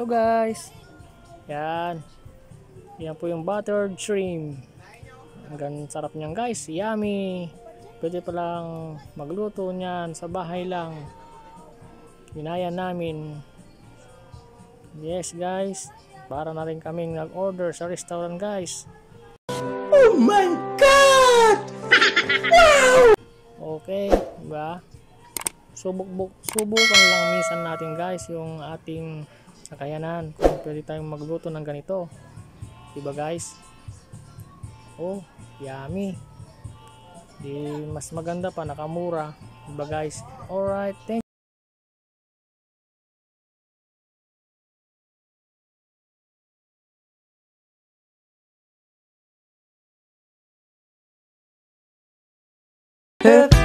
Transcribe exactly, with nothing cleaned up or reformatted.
guys. Yan. Yan po yung buttered shrimp. Hanggang sarap niyan guys. Yummy. Pwede pa lang magluto niyan sa bahay lang. Ginaya namin. Yes guys. Para na rin kaming nag-order sa restaurant guys. Oh my God! Wow! Okay, diba? Subuk subukan lang minsan natin guys yung ating kakayanan kung pwede tayong magluto ng ganito, diba guys? Oh, yummy. Di mas maganda pa, nakamura, diba guys? Alright, thank you.